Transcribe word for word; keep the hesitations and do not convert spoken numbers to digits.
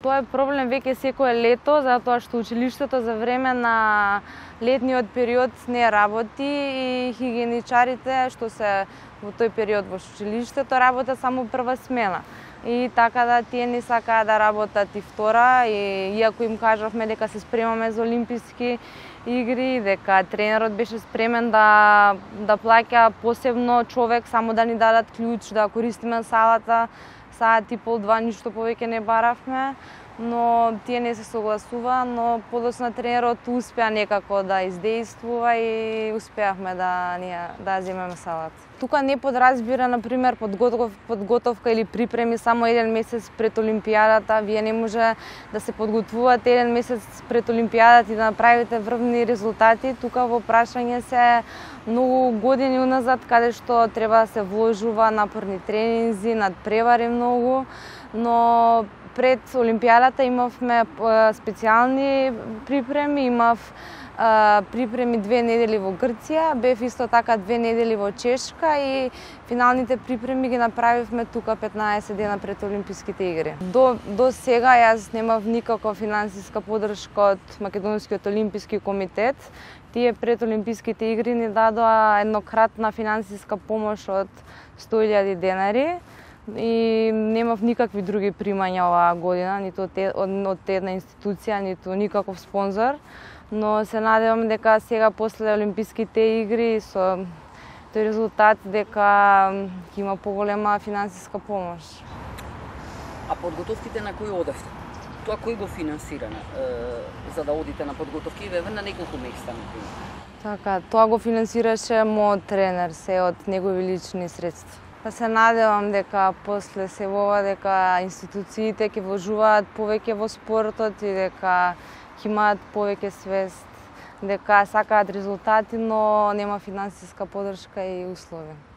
Тоа е проблем веќе секое лето, затоа што училиштето за време на летниот период не работи и хигиеничарите што се во тој период во училиштето работат само прва смена. И така да тие не сакаат да работат и втора, и иако им кажавме дека се спремаме за олимписки игри, дека тренерот беше спремен да да плаќа посебно човек само да ни дадат клjuč да користиме салата, саат и пол два ништо повеќе не баравме, но тие не се согласува, но подоцна тренерот успеа некако да издействува и успеавме да ние да земеме салата. Тука не подразбира, например, подготов, подготовка или припреми само еден месец пред Олимпијадата. Вие не може да се подготвувате еден месец пред Олимпијадата и да направите врвни резултати. Тука во прашање се многу години уназад, каде што треба да се вложува напорни тренинзи, надпревари многу, но пред Олимпијадата имавме специјални припреми, имав припреми две недели во Грција, бев исто така две недели во Чешка и финалните припреми ги направивме тука петнаесет дена пред Олимписките игри. До, до сега јас немав никаква финансиска поддршка од Македонскиот олимписки комитет. Тие пред Олимписките игри ни дадоа еднократна финансиска помош од сто илјади денари и немав никакви други примања оваа година, ниту од, од една институција, ниту никаков спонзор. Но се надевам дека сега после Олимписките игри со тој резултат дека ќе има поголема финансиска помош. А подготовките на кои одевте? Тоа кој го финансира за да одите на подготовки? Ве на неколку места, например. Така, тоа го финансираше мојот тренер, се од негови лични средства. Па се надевам дека после се ова дека институциите ќе вложуваат повеќе во спортот и дека ќе имаат повеќе свест, дека сакаат резултати, но нема финансиска поддршка и услови.